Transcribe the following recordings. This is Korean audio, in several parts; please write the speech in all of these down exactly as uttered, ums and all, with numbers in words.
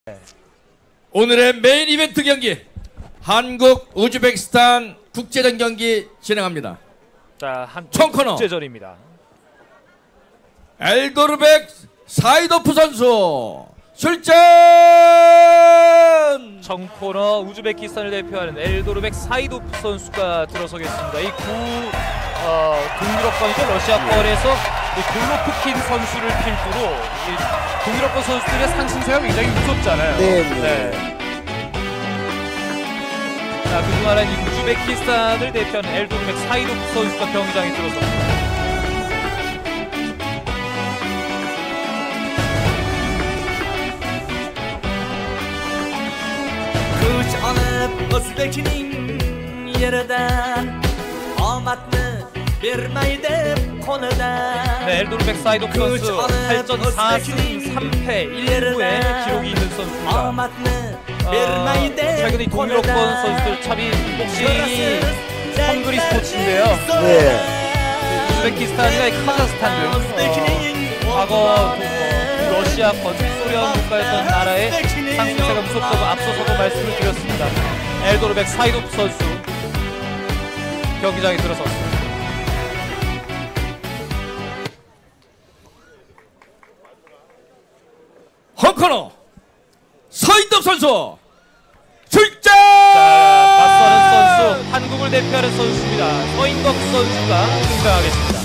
오늘의 메인 이벤트 경기 한국 우즈베키스탄 국제전 경기 진행합니다. 자, 한 총코너 국제전입니다. 엘도르백 사이도프 선수 출전. 청코너 우즈베키스탄을 대표하는 엘도르백 사이도프 선수가 들어서겠습니다. 이 구 어, 동유럽권이죠. 러시아권에서 골로프킨 선수를 필두로 이 동유럽권 선수들의 상승세가 굉장히 무섭잖아요. 네. 네. 자, 그중 하나인 이 우즈베키스탄을 대표하는 엘도르백 사이도프 선수가 경기장에 들어섭니다. Kuch o'zbekning yeridan omadni bermay deb qo'lidan. 네, 엘도르백 사이도프 선수 팔 전 사 승 삼 패 일 무의 기록이 있는 선수입니다. 어, 최근 이 동유럽권 선수들 참이 복싱이 헝그리 스포츠인데요. 네. 우즈베키스탄이나 카자흐스탄 등 어, 과거 그, 어, 러시아권, 소련 국가였던 나라의 상승세가 무섭다고 앞서서도 말씀을 드렸습니다. 엘도르백 사이도프 선수 경기장에 들어섰습니다. 헝코너 서인덕 선수 출전. 자, 맞서는 선수, 한국을 대표하는 선수입니다. 서인덕 선수가 등장하겠습니다.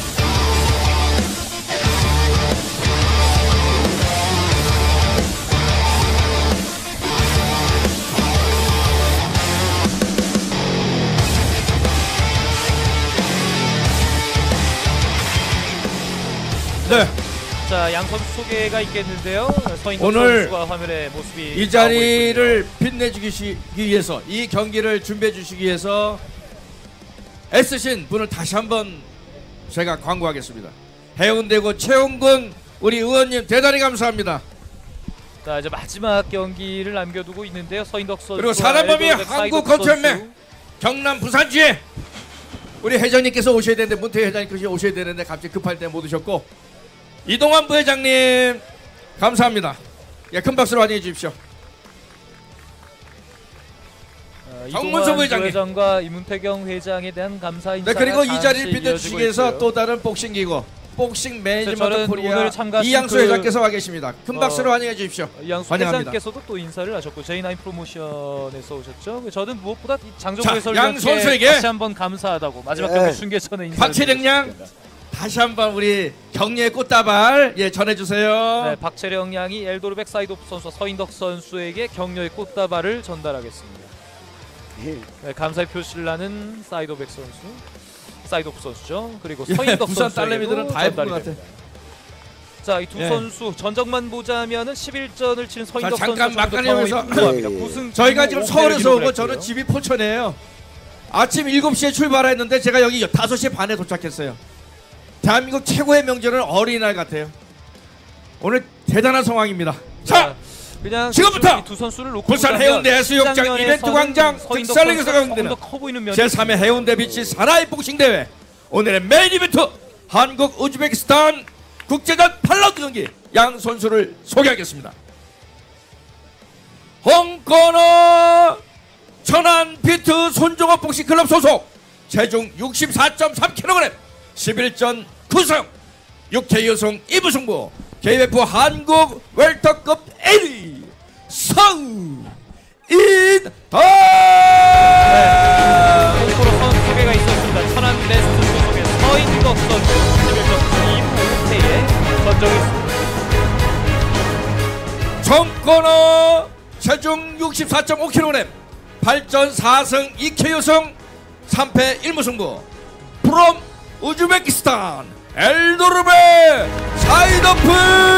네. 자, 양 선수 소개가 있겠는데요. 서인덕 오늘 선수가 화면에 모습이 이 자리를 빛내주기 위해서, 이 경기를 준비해 주시기 위해서 애쓰신 분을 다시 한번 제가 광고하겠습니다. 해운대구 최홍근 우리 의원님 대단히 감사합니다. 자, 이제 마지막 경기를 남겨두고 있는데요. 서인덕 선수 그리고 사단법인 한국검찰매 경남 부산지회 우리 회장님께서 오셔야 되는데, 문태희 회장님께서 오셔야 되는데 갑자기 급할 때 못 오셨고, 이동환 부회장님 감사합니다. 예, 큰 박수로 환영해 주십시오. 어, 정문서 부회장님, 부회장과 이문태경 회장에 대한 감사 인사. 네, 그리고 이 자리를 빛내주시기 위해서 또 다른 복싱기구 복싱 매니지먼트 코리아 이양수 그, 회장께서 와 계십니다. 큰 박수로 어, 환영해 주십시오. 이양수 회장께서도 또 인사를 하셨고 제이나인 프로모션에서 오셨죠. 저는 무엇보다 장정구 해설위원께 다시 한번 감사하다고 마지막 경기 네. 중계전에 인사를 박채령 양 다시 한번 우리 격려의 꽃다발 예 전해주세요. 네, 박채령 양이 엘도르백 사이도프 선수와 서인덕 선수에게 격려의 꽃다발을 전달하겠습니다. 네, 감사의 표시를 하는 사이도백 선수, 사이도프 선수죠. 그리고 서인덕 예, 부산 선수에게도 딸내미들은 다 예쁜 것 같아. 자, 이 두 예. 선수 전적만 보자면은 십일 전을 치는 서인덕 자, 선수 잠깐 막간이면서 네. 저희가 지금 서울에서 오고 저는 집이 포천이에요. 아침 일곱 시에 출발했는데 제가 여기 다섯 시 반에 도착했어요. 대한민국 최고의 명절은 어린이날 같아요. 오늘 대단한 상황입니다. 자, 그냥 지금부터 두 선수를 놓고 부산 해운대 해수욕장 이벤트 광장 특살링에서 가운데는 제삼 회 해운대 비치 사나이 복싱 대회, 오늘의 메인 이벤트 한국 우즈베키스탄 국제전 팔 라운드 경기 양 선수를 소개하겠습니다. 홍코너 천안 비트 손종업 복싱 클럽 소속, 체중 육십사 점 삼 킬로그램, 십일 전 구 승, 육 케이 여성 이 부 승부, 케이비에프 한국 웰터급 일 위 서인덕. 네, 홍코너 선수 소개가 있었습니다. 천안 레스트 소속의 서인덕 선수 십일 전 이 부 오 패에 선정했습니다. 정코너 체중 육십사 점 오 킬로그램, 팔 전 사 승 이 케이 여성 삼 패 일 무 승부, 프롬 우즈베키스탄 엘도르백 사이도프.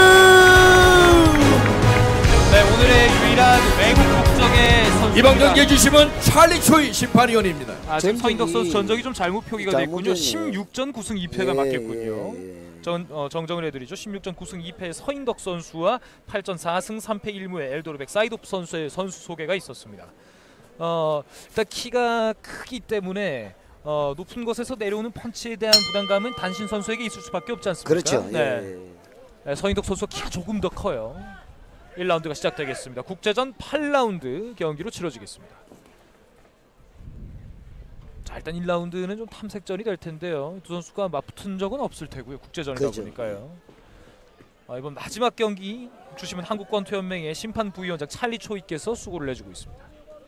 네, 오늘의 유일한 외국 국적의 선수. 이번 경기에 주심은 찰리 초이 심판위원입니다. 아, 지금 서인덕 선수 전적이 좀 잘못 표기가 돼 있군요. 잘못됐네요. 십육 전 구 승 이 패가 예, 맞겠군요. 예, 예. 전, 어, 정정을 해드리죠. 십육 전 구 승 이 패의 서인덕 선수와 팔 전 사 승 삼 패 일 무의 엘도르백 사이도프 선수의 선수 소개가 있었습니다. 어, 일단 키가 크기 때문에 어, 높은 곳에서 내려오는 펀치에 대한 부담감은 단신 선수에게 있을 수밖에 없지 않습니까? 그렇죠. 네. 예. 네, 서인덕 선수 키가 조금 더 커요. 일 라운드가 시작되겠습니다. 국제전 팔 라운드 경기로 치러지겠습니다. 자, 일단 일 라운드는 좀 탐색전이 될 텐데요. 두 선수가 맞붙은 적은 없을 테고요. 국제전이다 그렇죠. 보니까요. 아, 이번 마지막 경기 주심은 한국권투연맹의 심판 부위원장 찰리 초이께서 수고를 내주고 있습니다.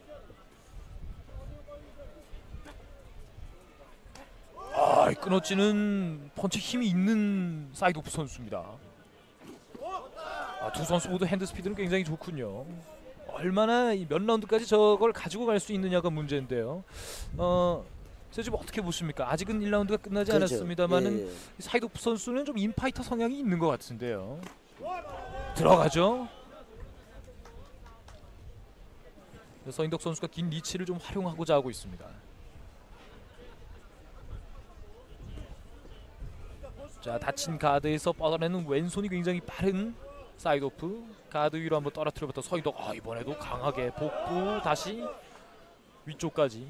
아, 끊어지는 펀치 힘이 있는 사이드오프 선수입니다. 아, 두 선수 모두 핸드 스피드는 굉장히 좋군요. 얼마나 이 몇 라운드까지 저걸 가지고 갈 수 있느냐가 문제인데요. 어, 그래서 지금 어떻게 보십니까? 아직은 일 라운드가 끝나지 그렇죠. 않았습니다만은 예, 예. 사이드오프 선수는 좀 인파이터 성향이 있는 것 같은데요. 들어가죠. 서인덕 선수가 긴 리치를 좀 활용하고자 하고 있습니다. 자, 다친 가드에서 뻗어내는 왼손이 굉장히 빠른 사이드오프. 가드 위로 한번 떨어뜨려부터 서인덕. 아, 이번에도 강하게 복부 다시 위쪽까지.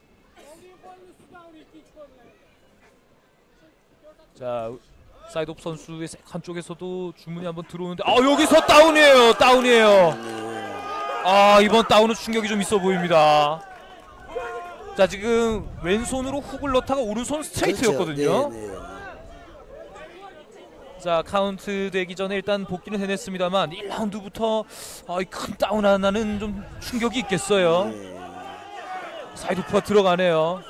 자, 사이드오프 선수의 한쪽에서도 주문이 한번 들어오는데 아, 여기서 다운이에요. 다운이에요. 아, 이번 다운은 충격이 좀 있어 보입니다. 자, 지금 왼손으로 훅을 넣다가 오른손 스트레이트였거든요. 그렇죠. 네, 네. 자, 카운트 되기 전에 일단 복귀는 해냈습니다만 일 라운드부터 아, 큰 다운 하나는 좀 충격이 있겠어요. 네. 사이드오프가 들어가네요.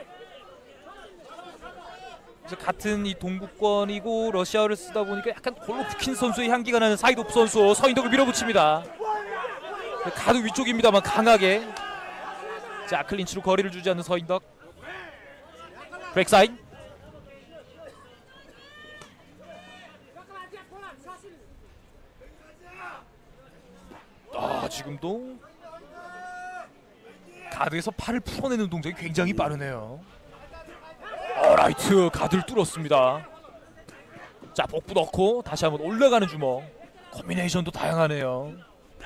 그래서 같은 이 동구권이고 러시아어를 쓰다 보니까 약간 골로프킨 선수의 향기가 나는 사이드오프 선수 서인덕을 밀어붙입니다. 가드 위쪽입니다만 강하게. 자, 클린치로 거리를 주지 않는 서인덕. 브렉사인. 아, 지금도 가드에서 팔을 풀어내는 동작이 굉장히 빠르네요. 어라이트, 가드를 뚫었습니다. 자, 복부 넣고 다시 한번 올라가는 주먹. 콤비네이션도 다양하네요.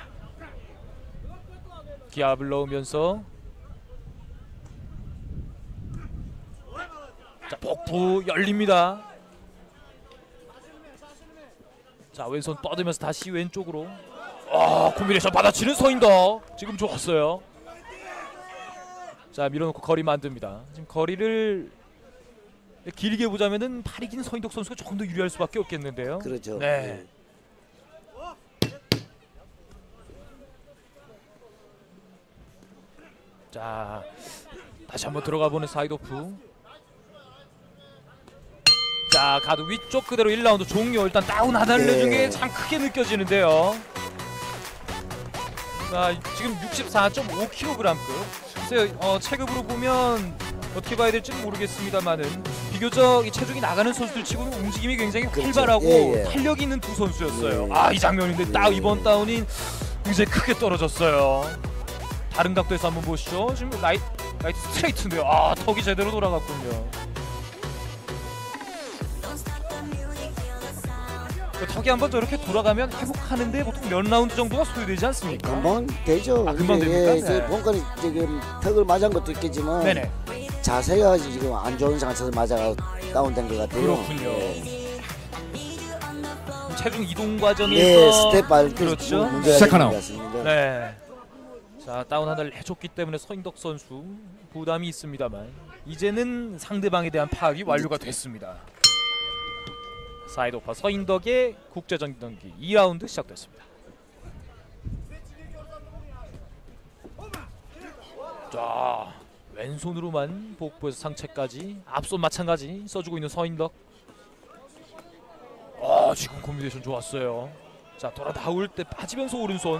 기압을 넣으면서 자, 복부 열립니다. 자, 왼손 뻗으면서 다시 왼쪽으로. 아, 콤비네이션 받아치는 서인덕. 지금 좋았어요. 자, 밀어놓고 거리 만듭니다. 지금 거리를 길게 보자면은 팔이 긴 서인덕 선수가 조금 더 유리할 수밖에 없겠는데요. 그렇죠. 네. 자, 다시 한번 들어가 보는 사이드오프. 자, 가드 위쪽 그대로 일 라운드 종료. 일단 다운 하나를 네. 내준 게 참 크게 느껴지는데요. 자, 지금 육십사 점 오 킬로그램급. 글쎄요, 어, 체급으로 보면 어떻게 봐야 될지는 모르겠습니다만은 비교적 이 체중이 나가는 선수들 치고는 움직임이 굉장히 그렇죠. 활발하고 예, 예. 탄력 있는 두 선수였어요. 예. 아, 이 장면인데 딱 예. 이번 다운이 굉장히 크게 떨어졌어요. 다른 각도에서 한번 보시죠. 지금 라이트, 라이트 스트레이트인데요. 아, 턱이 제대로 돌아갔군요. 턱이 한번 저렇게 돌아가면 회복하는데 보통 몇 라운드 정도가 소요되지 않습니까? 금방 되죠. 아, 금방 이게, 됩니까? 예, 이제 네. 본건이 지금 턱을 맞은 것도 있겠지만 네네. 자세가 지금 안 좋은 상태에서 맞아 다운된 것 같아요. 그렇군요. 예. 체중 이동 과정에서 예, 스텝 밟을 때 그렇죠. 문제가 시작하나? 있는 것 같습니다. 네. 자, 다운 하나를 해줬기 때문에 서인덕 선수 부담이 있습니다만 이제는 상대방에 대한 파악이 완료가 됐습니다. 사이드오파 서인덕의 국제전 경기 이 라운드 시작됐습니다. 자, 왼손으로만 복부에서 상체까지 앞손 마찬가지 써주고 있는 서인덕. 아, 지금 콤비네이션 좋았어요. 자, 돌아 나올 때 빠지면서 오른손.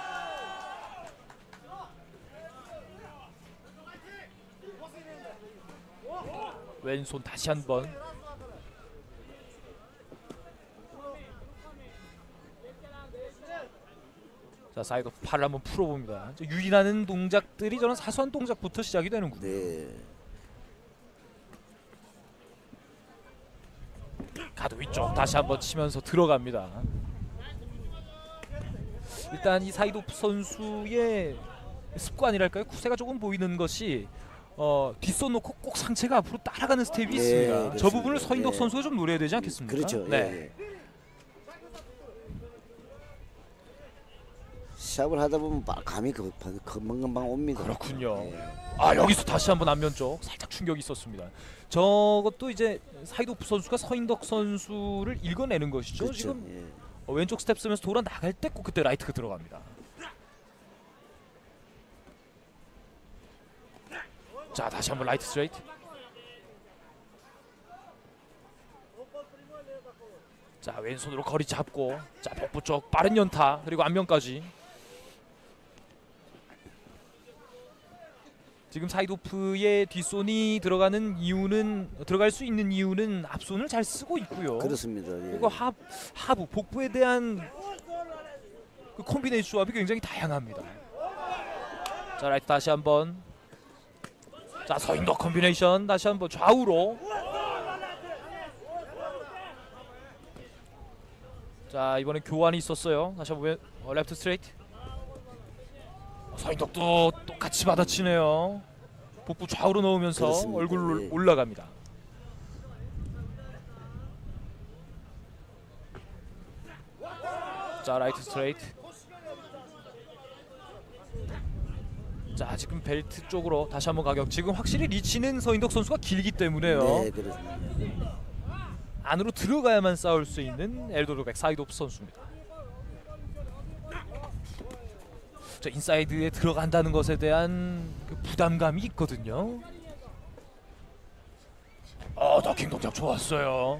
왼손 다시 한번. 자, 사이드 팔을 한번 풀어봅니다. 이제 유인하는 동작들이 저는 사소한 동작부터 시작이 되는군요. 네. 가드 위쪽 다시 한번 치면서 들어갑니다. 일단 이 사이드오프 선수의 습관이랄까요? 구세가 조금 보이는 것이 어, 뒷손 놓고 꼭 상체가 앞으로 따라가는 스텝이 네, 있습니다. 저 그렇습니다. 부분을 서인덕 네. 선수가 좀 노려야 되지 않겠습니까? 그렇죠. 네. 예, 예. 시합을 하다 보면 막 감이 그- 금방금방 옵니다. 그렇군요. 예. 아 여기서 다시 한번 안면 쪽 살짝 충격이 있었습니다. 저것도 이제 사이도프 선수가 서인덕 선수를 읽어내는 것이죠. 그렇죠. 지금 예. 어, 왼쪽 스텝 쓰면서 돌아 나갈 때 꼭 그때 라이트가 들어갑니다. 자 다시 한번 라이트 스트레이트. 자 왼손으로 거리 잡고 자 복부 쪽 빠른 연타 그리고 안면까지. 지금 사이도프의 뒷손이 들어가는 이유는 들어갈 수 있는 이유는 앞손을 잘 쓰고 있고요. 그렇습니다. 예. 그리고 하, 하부 복부에 대한 그 콤비네이션 조합이 굉장히 다양합니다. 자 라이트 다시 한번. 자 서인덕 콤비네이션 다시 한번 좌우로. 자 이번엔 교환이 있었어요. 다시 한번 어, 레프트 스트레이트. 서인덕도 똑같이 받아치네요. 복부 좌우로 넣으면서 그렇습니다. 얼굴로 예. 올라갑니다. 자 라이트 스트레이트. 자 지금 벨트 쪽으로 다시 한번 가격. 지금 확실히 리치는 서인덕 선수가 길기 때문에요. 네, 그렇습니다. 안으로 들어가야만 싸울 수 있는 엘도르백 사이도프 선수입니다. 저 인사이드에 들어간다는 것에 대한 그 부담감이 있거든요. 어, 더킹 동작 좋았어요.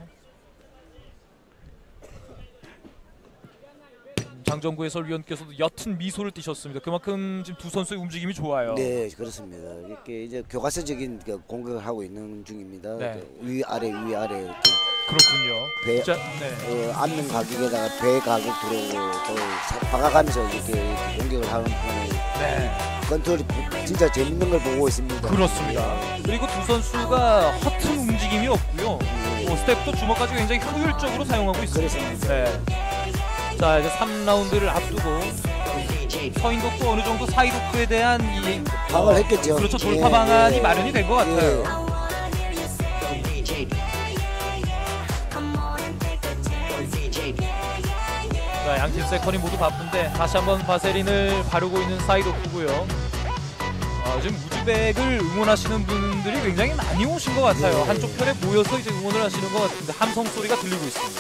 장정구 해설위원께서도 옅은 미소를 띠셨습니다. 그만큼 지금 두 선수의 움직임이 좋아요. 네, 그렇습니다. 이렇게 이제 교과서적인 그 공격을 하고 있는 중입니다. 네. 위 아래 위 아래 이렇게 그렇군요. 배, 자, 네. 어, 앉는 가격에다가 배 가격 들어오고 또 사- 박아가면서 이렇게, 이렇게 공격을 하는 편을 네. 컨트롤이 진짜 재밌는 걸 보고 있습니다. 그렇습니다. 그리고 두 선수가 허튼 움직임이 없고요. 뭐 스텝도 주먹까지 굉장히 효율적으로 사용하고 있습니다. 그렇습니다. 네. 자 이제 삼 라운드를 앞두고 서인덕도 어느 정도 사이도프에 대한 이 방을 했겠죠. 그렇죠. 돌파 예, 방안이 예. 마련이 된 것 같아요. 예. 자, 양팀 세컨이 모두 바쁜데 다시 한번 바세린을 바르고 있는 사이도프고요. 어, 지금 우즈벡을 응원하시는 분들이 굉장히 많이 오신 것 같아요. 네. 한쪽 편에 모여서 이제 응원을 하시는 것 같은데 함성 소리가 들리고 있습니다.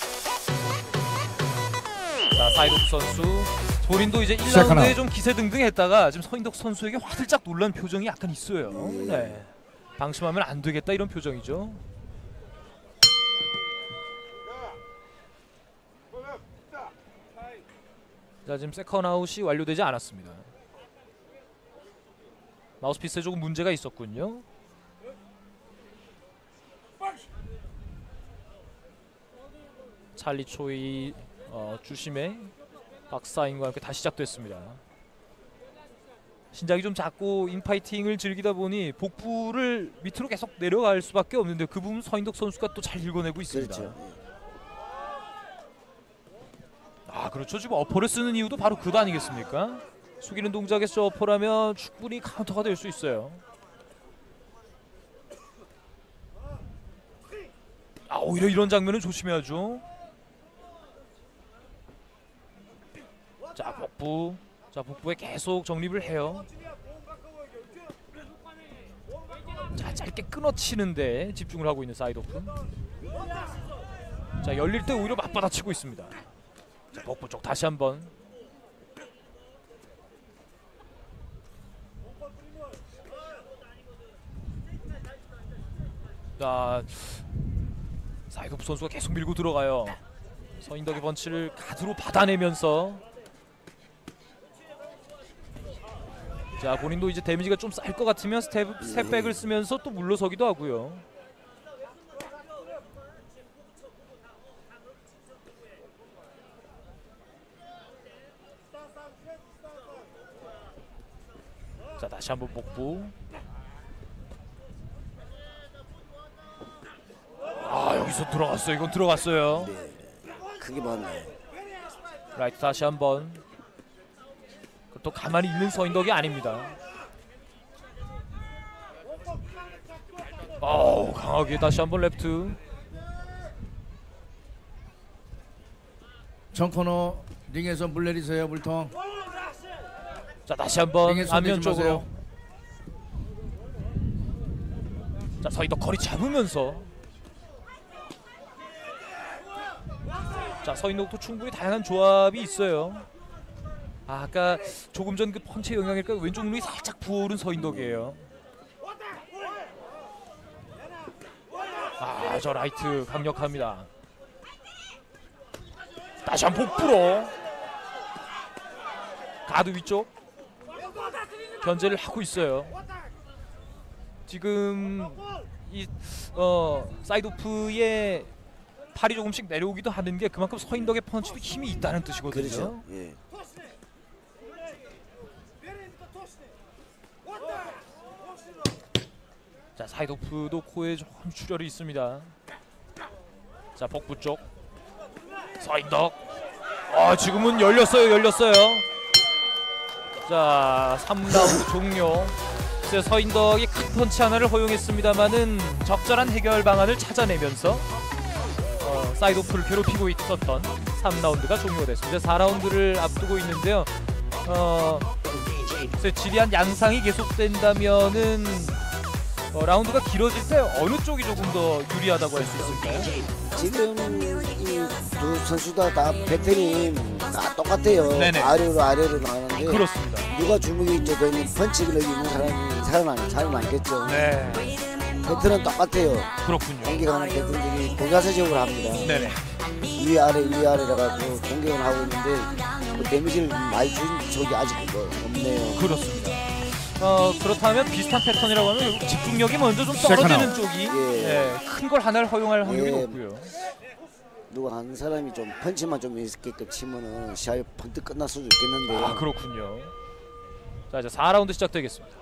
자, 사이도프 선수 본인도 이제 일 라운드에 좀 기세등등했다가 지금 서인덕 선수에게 화들짝 놀란 표정이 약간 있어요. 네, 방심하면 안 되겠다 이런 표정이죠. 자 지금 세컨 아웃이 완료되지 않았습니다. 마우스피스에 조금 문제가 있었군요. 찰리 초이 어, 주심의 박사인과 함께 다시 시작됐습니다. 신장이 좀 작고 인파이팅을 즐기다 보니 복부를 밑으로 계속 내려갈 수밖에 없는데 그 부분 서인덕 선수가 또 잘 읽어내고 있습니다. 그렇죠. 아 그렇죠. 지금 어퍼를 쓰는 이유도 바로 그거 아니겠습니까? 숙이는 동작에서 어퍼라면 충분히 카운터가 될 수 있어요. 아 오히려 이런 장면은 조심해야죠. 자 복부, 자 복부에 계속 정립을 해요. 자 짧게 끊어치는데 집중을 하고 있는 사이도프. 자 열릴 때 오히려 맞받아치고 있습니다. 자, 복부 쪽 다시 한번. 자 사이도프 선수가 계속 밀고 들어가요. 서인덕의 펀치를 가드로 받아내면서 자 본인도 이제 데미지가 좀 쌀 것 같으면 스텝, 스텝백을 쓰면서 또 물러서기도 하고요. 자 다시 한번 복부. 아 여기서 들어갔어요. 이건 들어갔어요. 네, 크게 봤네. 라이트 다시 한번. 또 가만히 있는 서인덕이 아닙니다. 어우 강하게 다시 한번 레프트. 정코너 링에서 물 내리세요 물통. 자 다시 한번 링에 손대지 안면 쪽으로. 마세요. 자 서인덕 거리 잡으면서. 자 서인덕도 충분히 다양한 조합이 있어요. 아, 아까 조금 전 그 펀치의 영향일까 왼쪽 눈이 살짝 부어오른 서인덕이에요. 아, 저 라이트 강력합니다. 다시 한 복부로 가드 위쪽 견제를 하고 있어요. 지금 이 어, 사이드오프의 팔이 조금씩 내려오기도 하는 게 그만큼 서인덕의 펀치도 힘이 있다는 뜻이거든요. 그렇죠. 예. 자 사이드오프도 코에 조금 출혈이 있습니다. 자 복부 쪽 서인덕. 아 지금은 열렸어요 열렸어요. 자 삼 라운드 종료. 그래서 서인덕이 큰 펀치 하나를 허용했습니다만은 적절한 해결 방안을 찾아내면서 어, 사이드오프를 괴롭히고 있었던 삼 라운드가 종료가 됐습니다. 사 라운드를 앞두고 있는데요. 어, 지리한 양상이 계속된다면은 어, 라운드가 길어질 때 어느 쪽이 조금 더 유리하다고 할 수 있을까요? 지금 이 두 선수 다, 다 패턴이 다 똑같아요. 네네. 아래로 아래로 나가는데 그렇습니다. 누가 주먹이 져도 펀치를 입는 사람이 사람 사람 많겠죠. 네, 패턴은 똑같아요. 그렇군요. 공격하는 패턴들이 동자세적으로 합니다. 네네. 위아래 위아래라 가지고 공격을 하고 있는데 그 데미지를 많이 준 적이 아직 뭐 없네요. 그렇습니다. 어, 그렇다면 비슷한 패턴이라고 하면 결국 집중력이 먼저 좀 세컨 떨어지는 아웃. 쪽이 예. 예, 큰 걸 하나를 허용할 확률이 예. 높고요. 누가 한 사람이 좀 펀치만 좀 있게끔 치면은 시합이 펀트 끝날 수도 있겠는데 아 그렇군요. 자 이제 사 라운드 시작되겠습니다.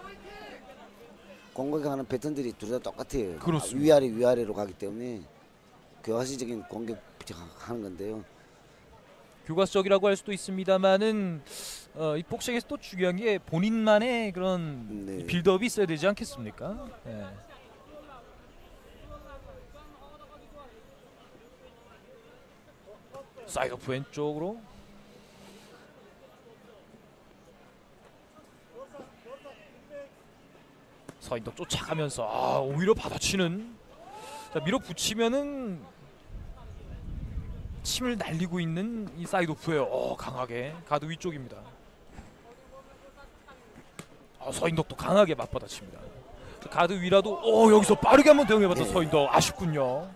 공격하는 패턴들이 둘 다 똑같아요. 그렇습니다. 위아래 위아래로 가기 때문에 교과서적인 공격 하는 건데요. 교과서적이라고 할 수도 있습니다만은 어, 이 복싱에서 또 중요한 게 본인만의 그런 네. 빌드업이 있어야 되지 않겠습니까? 예. 사이드오프 왼쪽으로 서인덕 쫓아가면서 아, 오히려 받아치는. 자, 밀어붙이면은 침을 날리고 있는 이 사이드오프예요. 어, 강하게 가드 위쪽입니다. 아, 서인덕도 강하게 맞받아칩니다. 가드 위라도 어, 여기서 빠르게 한번 대응해봤던 네. 서인덕. 아쉽군요.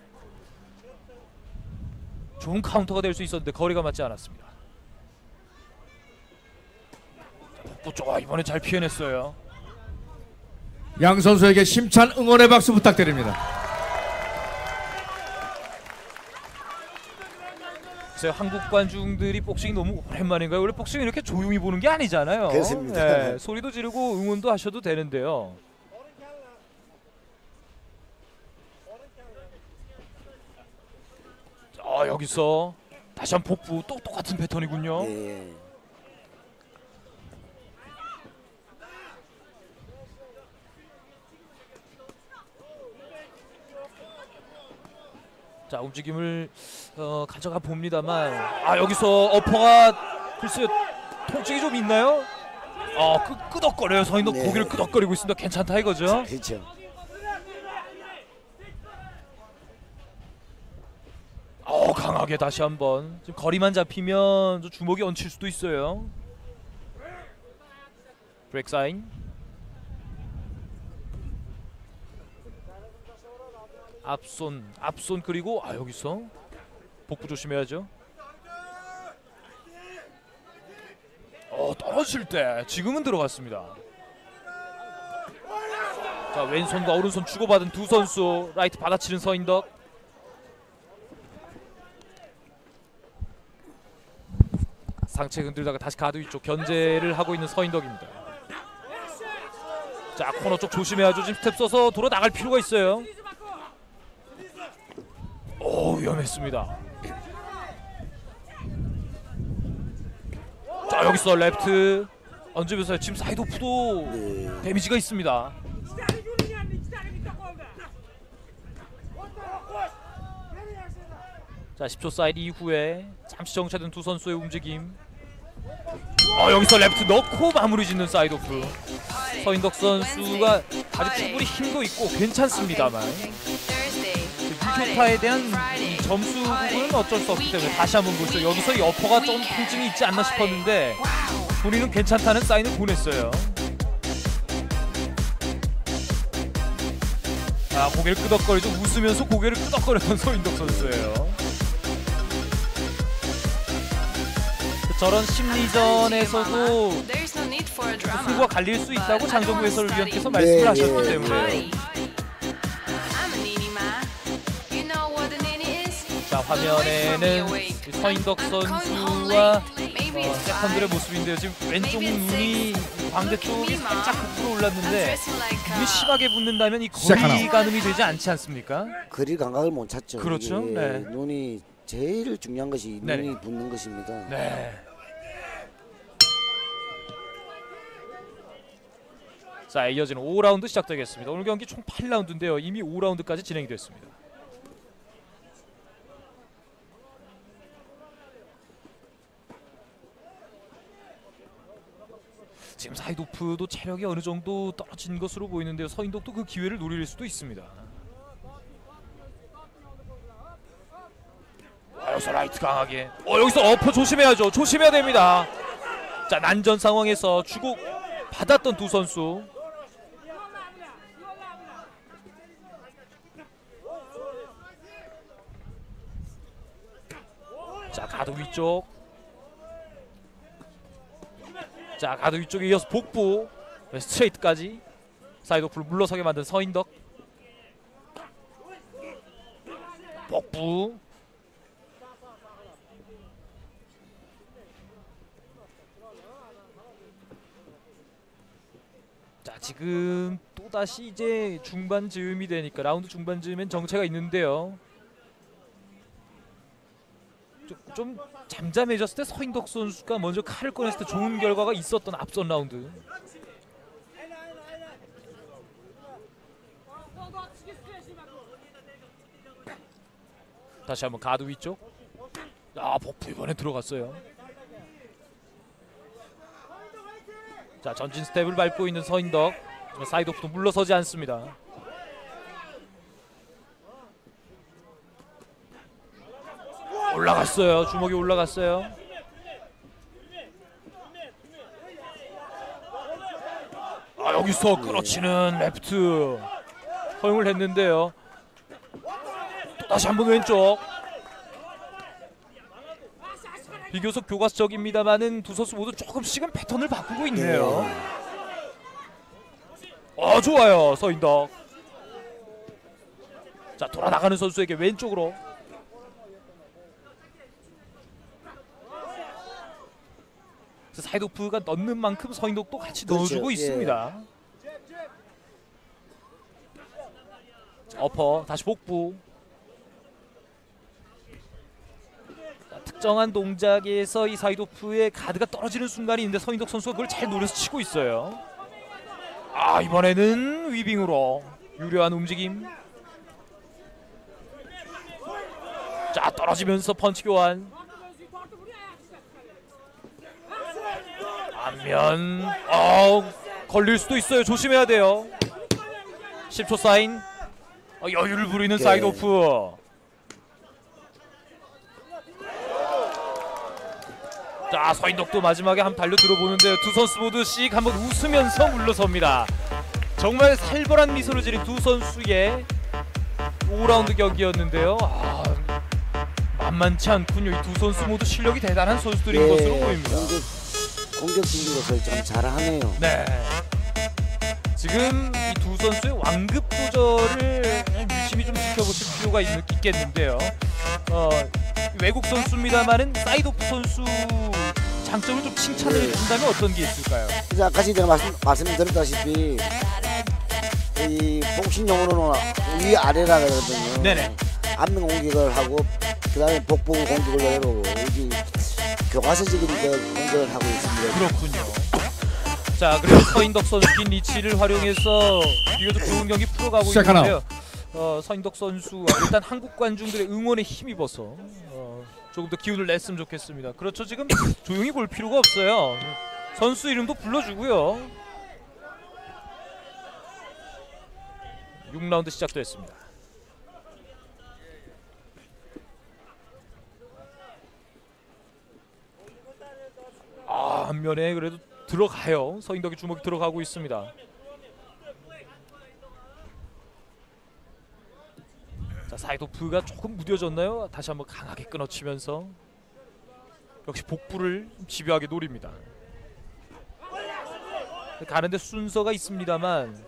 좋은 카운터가 될 수 있었는데 거리가 맞지 않았습니다. 자, 복부 쪽 아, 이번에 잘 피해냈어요. 양 선수에게 심찬 응원의 박수 부탁드립니다. 글쎄요, 한국 관중들이 복싱이 너무 오랜만인가요? 원래 복싱 이렇게 조용히 보는 게 아니잖아요. 그렇습니다. 예, 소리도 지르고 응원도 하셔도 되는데요. 자, 여기서 다시 한 복부 또 똑같은 패턴이군요. 예. 자, 움직임을 어, 가져가 봅니다만 아, 여기서 어퍼가 글쎄요, 통증이 좀 있나요? 아, 끄, 끄덕거려요. 서인덕 네. 고개를 끄덕거리고 있습니다. 괜찮다 이거죠? 그렇죠. 어, 강하게 다시 한번. 지금 거리만 잡히면 저 주먹이 얹힐 수도 있어요. 브레이크 사인. 앞손, 앞손 그리고 아, 여기서 복부 조심해야죠. 어, 떨어질 때 지금은 들어갔습니다. 자, 왼손과 오른손 주고받은 두 선수. 라이트 받아치는 서인덕. 상체 흔들다가 다시 가드 위쪽 견제를 하고 있는 서인덕입니다. 자, 코너 쪽 조심해야죠. 지금 스텝 써서 돌아 나갈 필요가 있어요. 오, 위험했습니다. 자, 여기서 레프트 얹으면서 지금 사이드오프도 네. 데미지가 있습니다. 자, 십 초 사이드 이후에 잠시 정체된 두 선수의 움직임. 어, 여기서 레프트 넣고 마무리 짓는 사이드오프. 서인덕 선수가 아주 충분히 힘도 있고 괜찮습니다만 유효타에 대한 점수 부분은 어쩔 수 없기 때문에 다시 한번 보시죠. 여기서 이 어퍼가 좀 통증이 있지 않나 싶었는데 본인은 괜찮다는 사인을 보냈어요. 아, 고개를 끄덕거리죠. 웃으면서 고개를 끄덕거렸던 서인덕 선수예요. 저런 심리전에서도 승부가 갈릴 수 있다고 장정구 해설위원께서 말씀을 네, 하셨기 네. 때문에. 자, 화면에는 서인덕 선수와 어, 세컨들의 모습인데요. 지금 왼쪽 눈이 광대 쪽이 살짝 부풀어 올랐는데 눈이 심하게 붓는다면 이 거리 가늠이 되지 않지 않습니까? 거리 감각을 못 찾죠. 그렇죠. 이게 네. 눈이 제일 중요한 것이 네네. 눈이 붓는 것입니다. 네. 자, 이어지는 오 라운드 시작되겠습니다. 오늘 경기 총 팔 라운드인데요. 이미 오 라운드까지 진행이 됐습니다. 지금 사이도프도 체력이 어느 정도 떨어진 것으로 보이는데요. 서인덕도 그 기회를 노릴 수도 있습니다. 아, 여기서 라이트 강하게. 어, 여기서 어퍼 조심해야죠. 조심해야 됩니다. 자, 난전 상황에서 주고 받았던 두 선수. 자, 가드 위쪽. 자, 가드 위쪽에 이어서 복부. 스트레이트까지 사이드오프를 물러서게 만든 서인덕. 복부. 자, 지금 또다시 이제 중반 즈음이 되니까 라운드 중반 즈음엔 정체가 있는데요. 좀, 좀 잠잠해졌을 때 서인덕 선수가 먼저 칼을 꺼냈을 때 좋은 결과가 있었던 앞선 라운드. 다시 한번 가드 위쪽. 아, 버프 이번에 들어갔어요. 자, 전진 스텝을 밟고 있는 서인덕. 사이드오프도 물러서지 않습니다. 올라갔어요. 주먹이 올라갔어요. 아, 여기서 끌어치는 레프트 허용을 했는데요. 다시 한번 왼쪽. 비교적 교과서적입니다만은 두 선수 모두 조금씩은 패턴을 바꾸고 있네요. 어, 좋아요, 서인덕. 자, 돌아나가는 선수에게 왼쪽으로. 사이드오프가 넣는 만큼 서인덕도 같이 그렇죠. 넣어주고 예. 있습니다. 자, 어퍼 다시 복부. 자, 특정한 동작에서 이 사이드오프의 가드가 떨어지는 순간이 있는데 서인덕 선수가 그걸 잘 노려서 치고 있어요. 아, 이번에는 위빙으로 유려한 움직임. 자, 떨어지면서 펀치 교환. 안면. 어, 걸릴 수도 있어요. 조심해야 돼요. 십 초 사인. 어, 여유를 부리는 네. 사이드오프. 자, 서인덕도 마지막에 한번 달려 들어보는데요. 두 선수 모두 씩 한번 웃으면서 물러섭니다. 정말 살벌한 미소를 지닌 두 선수의 오 라운드 경기였는데요. 아, 만만치 않군요. 이 두 선수 모두 실력이 대단한 선수들인 예, 것으로 보입니다. 공격, 공격적인 것을 좀 잘하네요. 네. 지금 이 두 선수의 완급 조절을 유심히 좀 지켜보실 필요가 있, 있겠는데요. 어, 외국 선수입니다만은 사이드오프 선수 장점을 좀 칭찬을 네. 해준다면 어떤 게 있을까요? 이제 아까 제가 말씀 말씀드렸다시피 이 복싱 용어로는 위 아래라 그러거든요. 네네. 안면 공격을 하고 그다음에 복부 공격을 해보고 여기 교과서적인 그 공격을 하고 있습니다. 그렇군요. 자, 그리고 서인덕 선수 긴 리치를 활용해서 비교적 좋은 경기 풀어가고 있는데요. 어, 서인덕 선수 일단 한국 관중들의 응원에 힘입어서 어, 조금 더 기운을 냈으면 좋겠습니다. 그렇죠. 지금 조용히 볼 필요가 없어요. 선수 이름도 불러주고요. 육 라운드 시작됐습니다. 아, 한면에 그래도 들어가요. 서인덕이 주먹이 들어가고 있습니다. 자, 사이도프가 조금 무뎌졌나요? 다시 한번 강하게 끊어치면서 역시 복부를 집요하게 노립니다. 가는데 순서가 있습니다만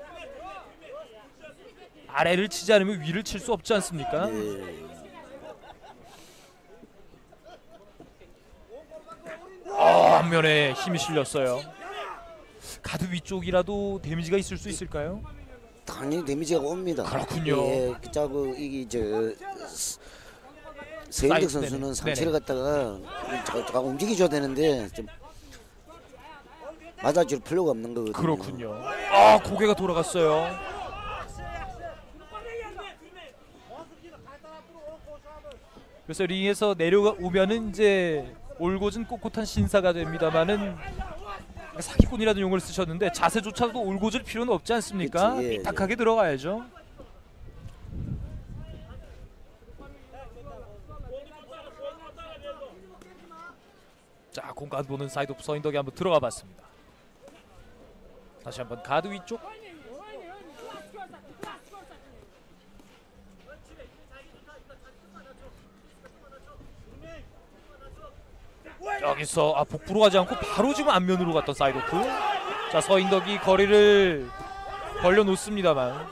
아래를 치지 않으면 위를 칠 수 없지 않습니까? 예. 어, 한면에 힘이 실렸어요. 가드 위쪽이라도 데미지가 있을 수 있을까요? 당연히 데미지가 옵니다. 그렇군요. 예, 자고 이게 저 서인덕 선수는 네네. 상체를 네네. 갖다가 잠깐 움직여줘야 되는데 좀 맞아줄 필요가 없는 거거든요. 그렇군요. 아, 고개가 돌아갔어요. 그래서 링에서 내려오면은 이제 올곧은 꼿꼿한 신사가 됩니다만은 사기꾼이라는 용어를 쓰셨는데 자세조차도 올곧을 필요는 없지 않습니까? 그치, 예, 삐딱하게 들어가야죠. 자, 공간 보는 사이드 서인덕이 한번 들어가 봤습니다. 다시 한번 가드 위쪽. 여기서 아, 복부로 가지 않고 바로 지금 앞면으로 갔던 사이드오프. 자, 서인덕이 거리를 벌려 놓습니다만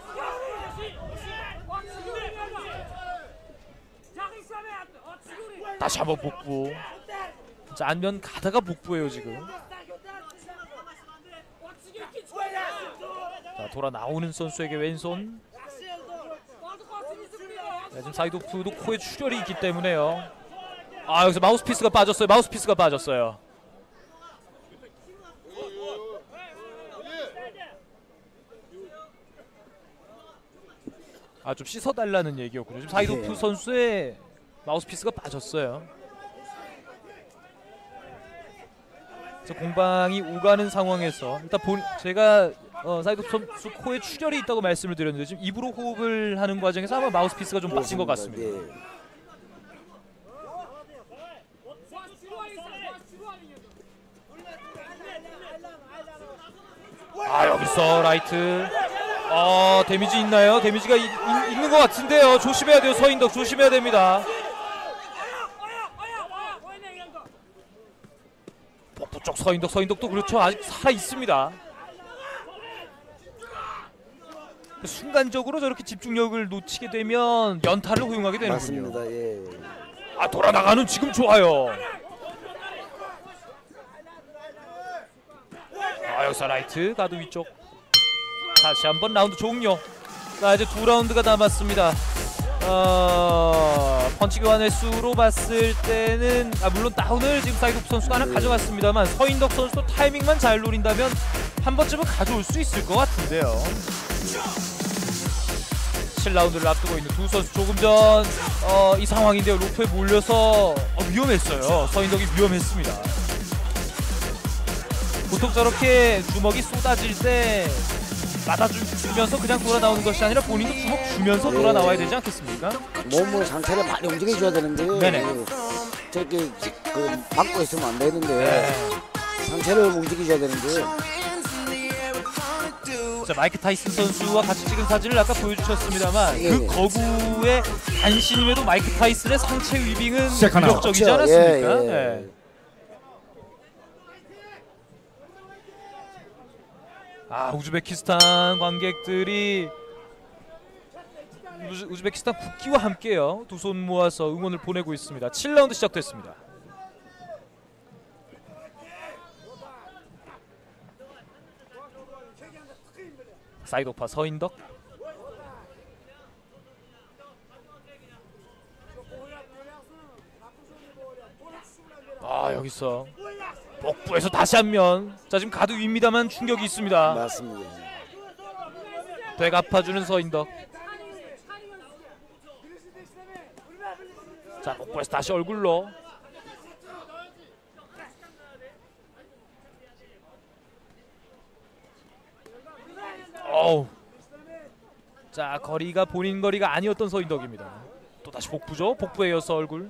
다시 한번 복부. 자, 안면 가다가 복부예요 지금. 자, 돌아 나오는 선수에게 왼손. 네, 지금 사이드오프도 코에 출혈이 있기 때문에요. 아, 여기서 마우스피스가 빠졌어요. 마우스피스가 빠졌어요. 아, 좀 씻어달라는 얘기였군요. 지금 사이도프 예. 선수의 마우스피스가 빠졌어요. 그래서 공방이 오가는 상황에서 일단 본 제가 어, 사이도프 선수 코에 출혈이 있다고 말씀을 드렸는데 지금 입으로 호흡을 하는 과정에서 아마 마우스피스가 좀 빠진 것 같습니다. 예. 아, 여기서 라이트. 어, 데미지 있나요? 데미지가 이, 이, 있는 것 같은데요. 조심해야 돼요. 서인덕 조심해야 됩니다. 복부 쪽 서인덕. 서인덕도 그렇죠. 아직 살아 있습니다. 순간적으로 저렇게 집중력을 놓치게 되면 연타를 허용하게 되는군요. 맞습니다. 예. 아, 돌아 나가는 지금 좋아요. 아, 여기서 라이트 가드 위쪽. 다시 한번 라운드 종료. 자, 이제 두 라운드가 남았습니다. 어, 펀치 교환 횟수로 봤을 때는 아, 물론 다운을 지금 사이도프 선수가 하나 가져갔습니다만 서인덕 선수도 타이밍만 잘 노린다면 한 번쯤은 가져올 수 있을 것 같은데요. 칠 라운드를 앞두고 있는 두 선수. 조금 전 이 어, 상황인데요. 로프에 몰려서 어, 위험했어요. 서인덕이 위험했습니다. 보통 저렇게 주먹이 쏟아질 때 맞아주면서 그냥 돌아 나오는 것이 아니라 본인도 주먹 주면서 돌아 나와야 되지 않겠습니까? 몸을 상체를 많이 움직여줘야 되는데 네네. 저렇게 그 막고 있으면 안 되는데 네. 상체를 움직여줘야 되는데. 자, 마이크 타이슨 선수와 같이 찍은 사진을 아까 보여주셨습니다만 예. 그 거구의 간신임에도 마이크 타이슨의 상체 위빙은 시작하나. 위력적이지 그렇죠. 않았습니까? 예, 예. 네. 아, 우즈베키스탄 관객들이 우즈, 우즈베키스탄 국기와 함께요. 두 손 모아서 응원을 보내고 있습니다. 칠 라운드 시작됐습니다. 사이도파 서인덕. 아, 여기서 복부에서 다시 한면. 자, 지금 가드 위입니다만 충격이 있습니다. 맞습니다. 되갚아주는 서인덕. 자, 복부에서 다시 얼굴로. 자, 거리가 본인 거리가 아니었던 서인덕입니다. 또 다시 복부죠. 복부에 이어서 얼굴.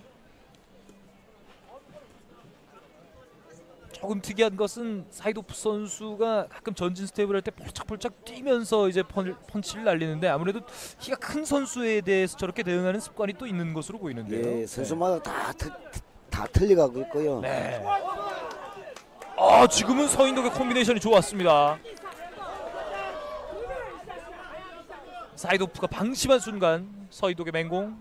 조금 특이한 것은 사이도프 선수가 가끔 전진 스텝을 할 때 폴짝폴짝 뛰면서 이제 펀, 펀치를 날리는데 아무래도 키가 큰 선수에 대해서 저렇게 대응하는 습관이 또 있는 것으로 보이는데요. 예, 선수마다 다, 트, 다 틀려가고 있고요. 네. 아, 지금은 서인덕의 콤비네이션이 좋았습니다. 사이도프가 방심한 순간 서인덕의 맹공.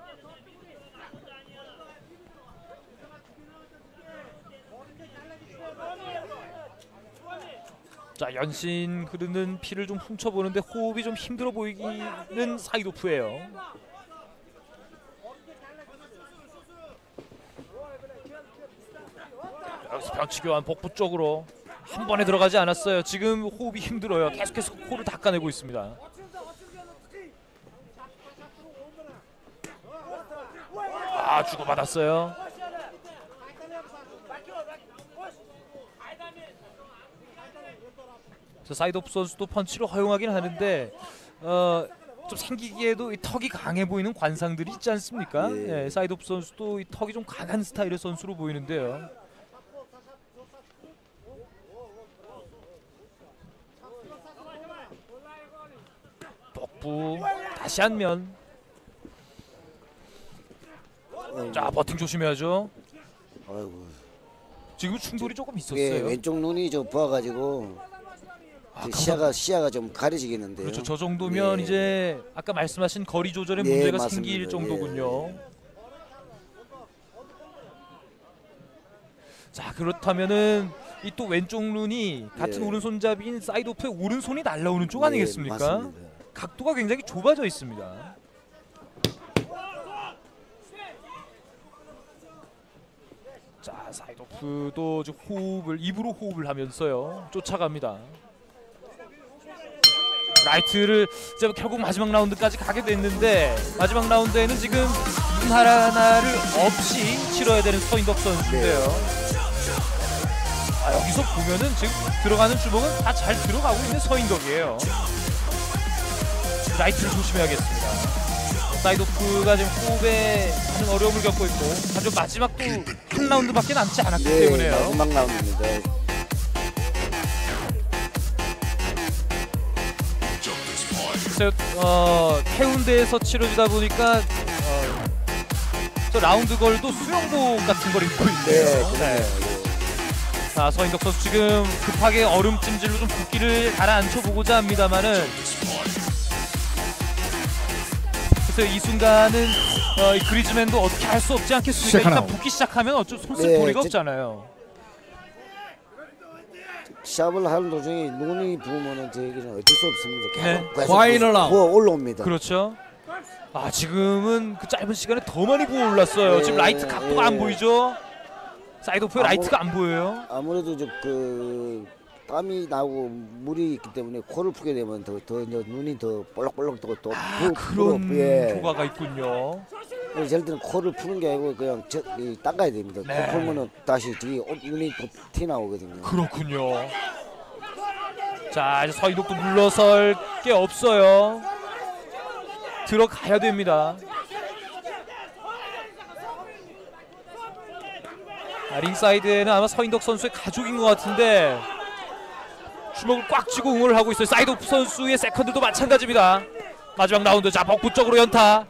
자, 연신 흐르는 피를 좀 훔쳐보는데 호흡이 좀 힘들어 보이기는 사이도프예요. 여기서 변치 교환 복부 쪽으로 한 번에 들어가지 않았어요. 지금 호흡이 힘들어요. 계속해서 코를 닦아내고 있습니다. 아, 주고받았어요. 사이도프 선수도 펀치를 허용하긴 하는데 어, 좀 생기기에도 이 턱이 강해 보이는 관상들이 있지 않습니까? 예. 예, 사이도프 선수도 이 턱이 좀 강한 스타일의 선수로 보이는데요. 복부 다시 한면. 자, 버팅 조심해야죠. 아이고. 지금 충돌이 조금 있었어요. 예, 왼쪽 눈이 좀 부어가지고 아, 시야가 시야가 좀 가려지겠는데요. 그렇죠. 저 정도면 예. 이제 아까 말씀하신 거리 조절에 예, 문제가 맞습니다. 생길 정도군요. 예. 자, 그렇다면은 이 또 왼쪽 눈이 같은 예. 오른손잡이인 사이도프의 오른손이 날라오는 쪽 예, 아니겠습니까? 맞습니다. 각도가 굉장히 좁아져 있습니다. 자, 사이도프도 지금 호흡을 입으로 호흡을 하면서요 쫓아갑니다. 라이트를 이제 결국 마지막 라운드까지 가게 됐는데 마지막 라운드에는 지금 눈 하나를 없이 치러야 되는 서인덕 선수인데요. 아, 여기서 보면은 지금 들어가는 주먹은 다 잘 들어가고 있는 서인덕이에요. 라이트를 조심해야겠습니다. 사이도프가 지금 호흡에 많은 어려움을 겪고 있고 하지만 마지막 또 한 라운드밖에 남지 않았기 예, 때문에요. 마지막 라운드입니다. 글쎄요, 어, 해운대에서 치러지다 보니까 어, 저 라운드 걸도 수영복 같은 걸 입고 있네요. 네, 자, 서인덕 선수 지금 급하게 얼음찜질로 좀 붓기를 가라앉혀 보고자 합니다만은 그래서 이 순간은 어, 이 그리즈맨도 어떻게 할 수 없지 않겠습니까? 일단 붓기 시작하면 어쩔 손쓸 네, 도리가 제- 없잖아요. 시합을 하는 도중에 눈이 부으면은 저에게는 어쩔 수 없습니다. 네. 계속, 계속 파이널 라운드. 부어 올라옵니다. 그렇죠. 아, 지금은 그 짧은 시간에 더 많이 부어 올랐어요. 네, 지금 라이트 각도가 네. 안 보이죠? 사이도프의 아무- 라이트가 안 보여요. 아무래도 저그 땀이 나고 물이 있기 때문에 코를 푸게 되면 더, 더 눈이 더 볼록볼록 더, 더 아, 부- 그런 부어, 예. 효과가 있군요. 그래서 예를 들면 코를 푸는 게 아니고 그냥 저, 이, 닦아야 됩니다. 네. 코 풀면은 다시 뒤에 옷, 눈이 또 티 나오거든요. 그렇군요. 자, 이제 서인덕도 물러설 게 없어요. 들어가야 됩니다. 아, 링사이드에는 아마 서인덕 선수의 가족인 것 같은데 주먹을 꽉 쥐고 응원을 하고 있어요. 사이도프 선수의 세컨드도 마찬가지입니다. 마지막 라운드. 자, 복부 쪽으로 연타.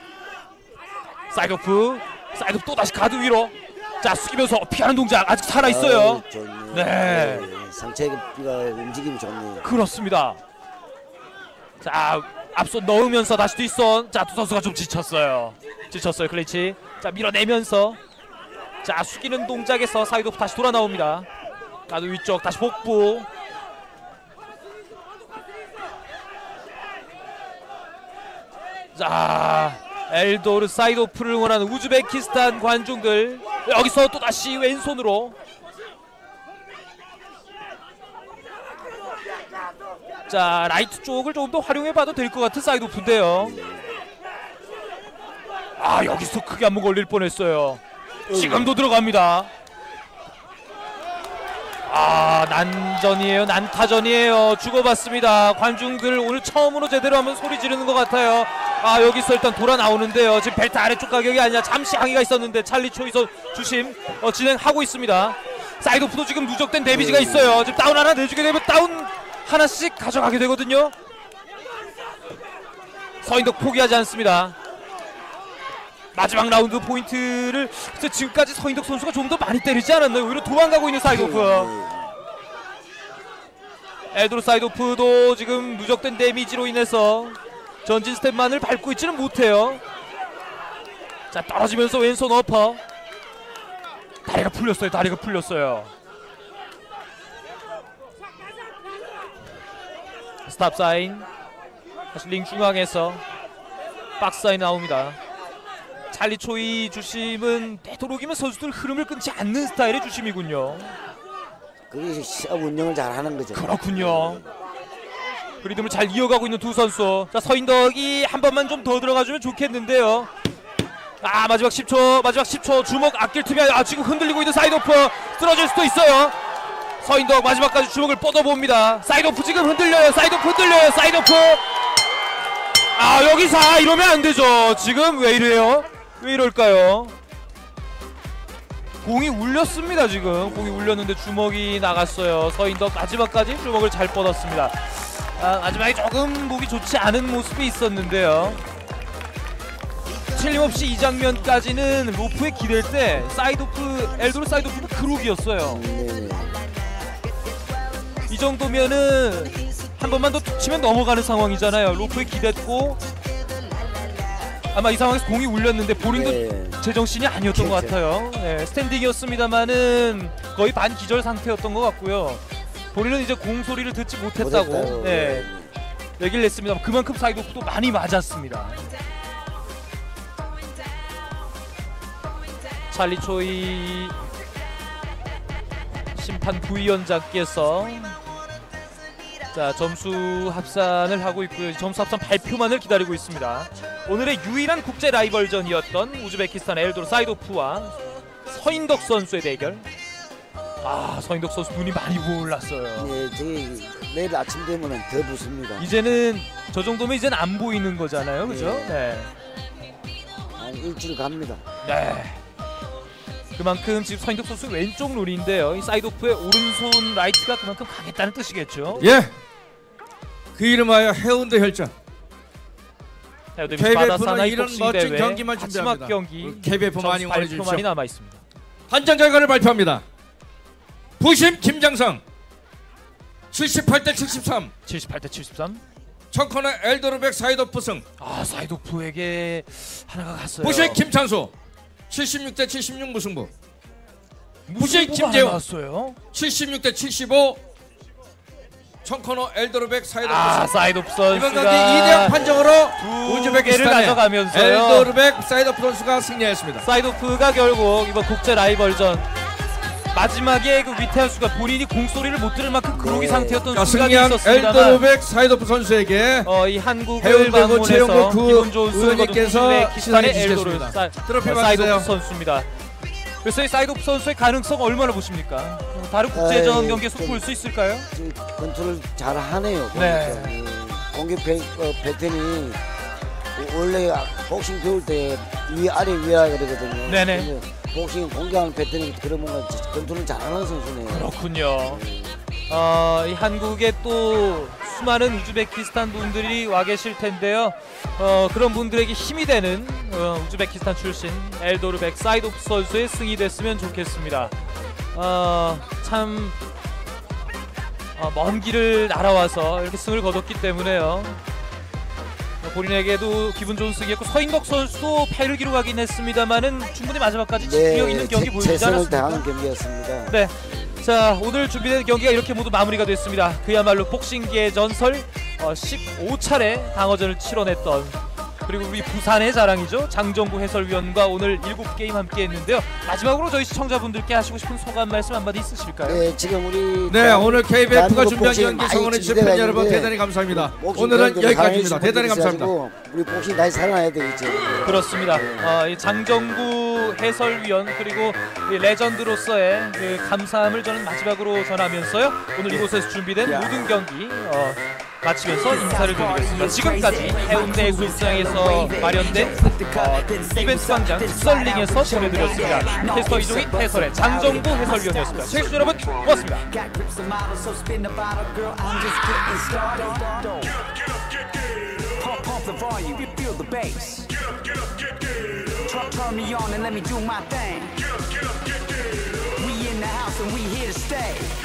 사이도프 사이도프 또다시 가드 위로. 자, 숙이면서 피하는 동작 아직 살아있어요. 아유, 좋네요. 네. 예, 상체가 움직임이 좋네요. 그렇습니다. 자, 앞손 넣으면서 다시 뒷손. 자, 두 선수가 좀 지쳤어요. 지쳤어요, 클린치. 자, 밀어내면서 자, 숙이는 동작에서 사이도프 다시 돌아 나옵니다. 가드 위쪽 다시 복부. 자, 엘도르 사이도프를 응원하는 우즈베키스탄 관중들 여기서 또 다시 왼손으로. 자, 라이트 쪽을 조금 더 활용해봐도 될 것 같은 사이도프인데요. 아, 여기서 크게 한번 걸릴 뻔했어요. 지금도 들어갑니다. 아, 난전이에요. 난타전이에요. 주고받습니다. 관중들 오늘 처음으로 제대로 한번 소리 지르는 것 같아요. 아, 여기서 일단 돌아 나오는데요. 지금 벨트 아래쪽 가격이 아니라 잠시 항의가 있었는데 찰리 초이서 주심 어, 진행하고 있습니다. 사이드오프도 지금 누적된 데미지가 있어요. 지금 다운 하나 내주게 되면 다운 하나씩 가져가게 되거든요. 서인덕 포기하지 않습니다. 마지막 라운드 포인트를 지금까지 서인덕 선수가 좀 더 많이 때리지 않았나요? 오히려 도망가고 있는 사이드오프. 엘도르 사이드오프도 지금 누적된 데미지로 인해서 전진 스텝만을 밟고 있지는 못해요. 자, 떨어지면서 왼손 어퍼. 다리가 풀렸어요. 다리가 풀렸어요. 스탑 사인. 다시 링 중앙에서 박스 사인 나옵니다. 찰리 초이 주심은 되도록이면 선수들 흐름을 끊지 않는 스타일의 주심이군요. 그게 시합 운영을 잘 하는 거죠. 그렇군요. 그 리듬을 잘 이어가고 있는 두 선수. 자, 서인덕이 한 번만 좀 더 들어가주면 좋겠는데요. 아, 마지막 십 초, 마지막 십 초 주먹 아낄 틈이 아니라 아, 지금 흔들리고 있는 사이드오프. 쓰러질 수도 있어요. 서인덕 마지막까지 주먹을 뻗어봅니다. 사이드오프 지금 흔들려요. 사이드오프 흔들려요. 사이드오프. 아, 여기서 아, 이러면 안 되죠. 지금 왜 이래요? 왜 이럴까요? 공이 울렸습니다. 지금 공이 울렸는데 주먹이 나갔어요. 서인덕 마지막까지 주먹을 잘 뻗었습니다. 아, 마지막에 조금 보기 좋지 않은 모습이 있었는데요. 틀림없이 이 장면까지는 로프에 기댈 때 사이드오프, 엘도르 사이드오프는 그룹이었어요. 네. 이 정도면은 한 번만 더 툭 치면 넘어가는 상황이잖아요. 로프에 기댔고 아마 이 상황에서 공이 울렸는데 본인도 네. 제정신이 아니었던 것 같아요. 네, 스탠딩이었습니다만은 거의 반 기절 상태였던 것 같고요. 본인은 이제 공 소리를 듣지 못했다고 못했다고. 네, 얘기를 했습니다. 그만큼 사이드오프도 많이 맞았습니다. 찰리 초이 심판 부위원장께서 자, 점수 합산을 하고 있고요. 점수 합산 발표만을 기다리고 있습니다. 오늘의 유일한 국제 라이벌전이었던 우즈베키스탄 엘도르 사이도프와 서인덕 선수의 대결. 아, 서인덕 선수 눈이 많이 부을랐어요. 네, 저기 내일 아침 되면은 더 붓습니다. 이제는 저 정도면 이제는 안 보이는 거잖아요, 그죠? 네. 한 일주일 갑니다. 네. 그만큼 지금 서인덕 선수 왼쪽 룰인데요. 이 사이드오프의 오른손 라이트가 그만큼 강했다는 뜻이겠죠. 예. 그 이름하여 해운대 혈전. 케이비에프는 이런 멋진 경기만 준비합니다. 마지막 경기 케이비에프 많이 응원해 주십시오. 발표만이 남아 있습니다. 판정 결과를 발표합니다. 부심 김장성 칠십팔 대 칠십삼. 칠십팔 대 칠십삼. 청코너 엘도르백 사이드오프 승. 아, 사이드오프에게 하나가 갔어요. 부심 김찬수 칠십육 대 칠십육 무승부. 부심 김재훈 나왔어요. 칠십육 대 칠십오. 청코너 엘도르백 사이드오프 아, 승. 사이드오프 선수가 이번 경기 이 대 영 판정으로 우즈베키스탄을 가져가면서요. 엘도르백 사이드오프 선수가 승리했습니다. 사이드오프가 결국 이번 국제 라이벌전 마지막에 그 위태한 수가 본인이 공소리를 못 들을 만큼 그로기 네. 상태였던 자, 순간이 승리한 있었습니다만 엘도르백 사이드오프 선수에게 어, 이 한국을 해운대구 방문해서 최영국 기분 좋은 수를 거둔 의원님께서 우즈베키스탄의 시상해 엘도르 주시겠습니다. 사- 트로피 어, 받으세요. 사이드오프 선수입니다. 그래서 이 사이드오프 선수의 가능성 얼마나 보십니까? 어, 다른 국제전 에이, 경기에서 좀- 볼 수 있을까요? 컨트롤 잘 하네요. 네. 네. 공격 배, 어, 패턴이 원래 복싱 배울 때 위아래 위아래 그러거든요. 네네. 근데 복싱 공격하는 패턴이 그런 뭔가 컨트롤 잘하는 선수네요. 그렇군요. 어, 이 한국에 또 수많은 우즈베키스탄 분들이 와 계실 텐데요. 어, 그런 분들에게 힘이 되는 어, 우즈베키스탄 출신 엘도르백 사이도프 선수의 승이 됐으면 좋겠습니다. 어, 참 어, 먼 길을 날아와서 이렇게 승을 거뒀기 때문에요. 어, 본인에게도 기분 좋은 승이었고 서인덕 선수도 패를 기록하긴 했습니다만은 충분히 마지막까지 집중력 있는 경기 보여주지 최선을 않았습니까? 다하는 경기였습니다. 네. 자, 오늘 준비된 경기가 이렇게 모두 마무리가 됐습니다. 그야말로 복싱계의 전설 어, 십오 차례 방어전을 치러냈던 그리고 우리 부산의 자랑이죠. 장정구 해설위원과 오늘 일곱 게임 함께 했는데요. 마지막으로 저희 시청자분들께 하시고 싶은 소감 말씀 한마디 있으실까요? 네, 지금 우리 네, 오늘 케이비에프가 대한민국 준비한 복싱이 경기 많이 성원해 주신 준비되어 팬 여러분 있는데 대단히 감사합니다. 복싱 오늘은 경기를 여기까지입니다. 사랑해 대단히 주신 감사합니다. 분들이 있어가지고 우리 복싱 다시 살아나야 되겠죠. 그렇습니다. 어, 이 장정구 해설위원 그리고 이 레전드로서의 그 감사함을 저는 마지막으로 전하면서요. 오늘 이곳에서 준비된 모든 경기 어, 마치면서 인사를 드리겠습니다. 지금까지 해운대 해수욕장에서 마련된 어, 이벤트 광장 직설링에서 보내드렸습니다. 해설 이종희 해설의 장정구 해설위원이었습니다. 시청해주신 여러분 고맙습니다. Pump the volume, you feel the bass. Turn, turn me on and let me do my thing. We in the house and we here to stay.